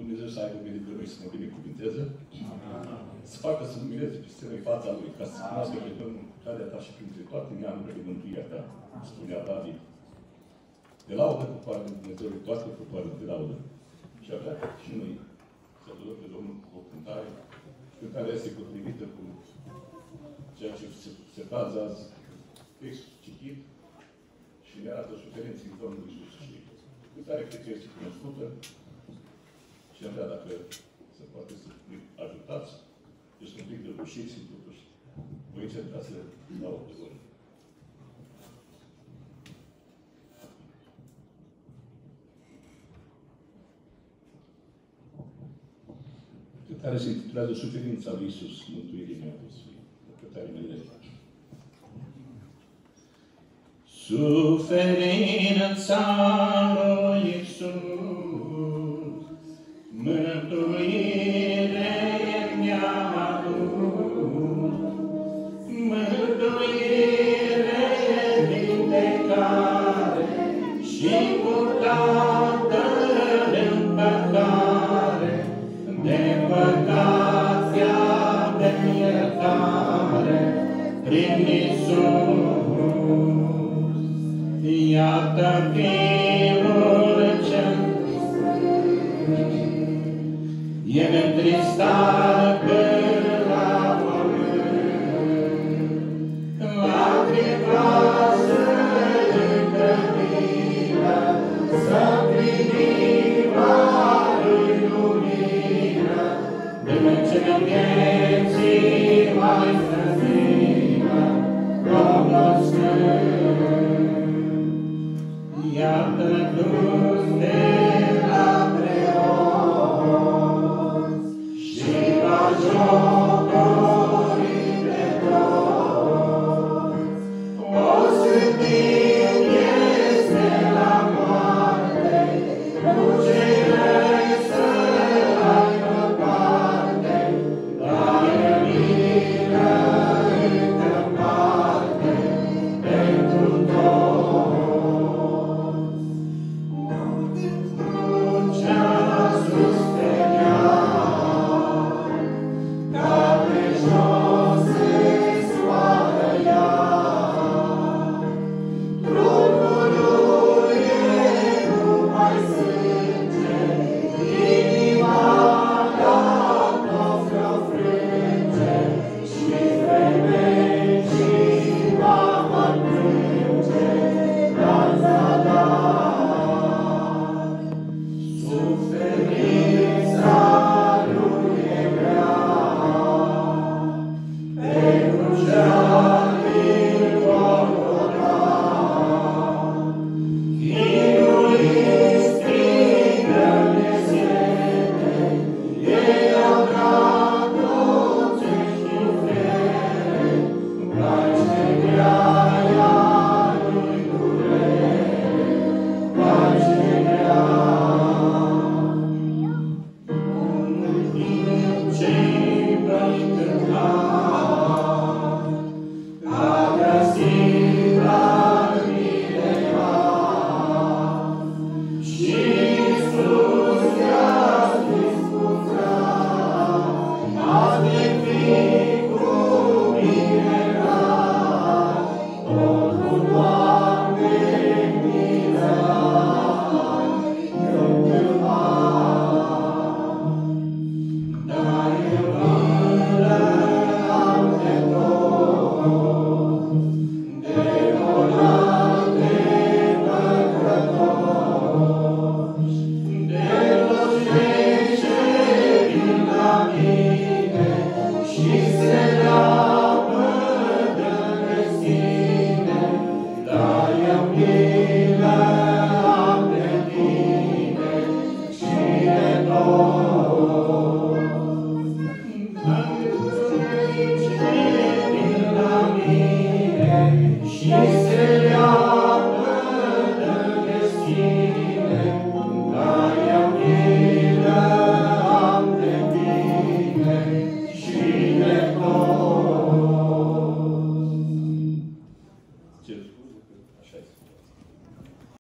Dumnezeu să aibă mine pe noi, să ne binecuvinteze, să facă să lumineze pe scenă în fața Lui, ca să se cunoască pe Domnul calea ta și printre toate neamurile mântuirea ta, spunea David. De laudă cu poară de Dumnezeu, toate cu poară de laudă. Și avea și noi să lăudăm pe Domnul cu o cântare. Cântarea este potrivită cu ceea ce se bazează azi textul citit și ne arată suferinții Domnului Iisus. Și cântarea cred că este cunoscută și am vrea dacă se poate să ajutați. Este un pic de rușit și totuși voi încerca să dau pe voi. Cântarea se intitulează Suferința lui Iisus, mântuirii mea de Sfânt. Cântarea mea de Suferința lui Iisus, mântuire mi-a adus, mântuire, vindecare și purtată în păcare, de păcația de iertare, prin Iisus.